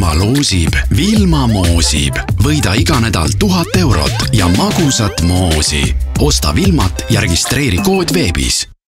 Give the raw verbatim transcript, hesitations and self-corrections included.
Vilma loosib, Vilma moosib. Võida iga nädal tuhat eurot ja magusat moosi. Osta Vilmat ja registreeri kood veebis.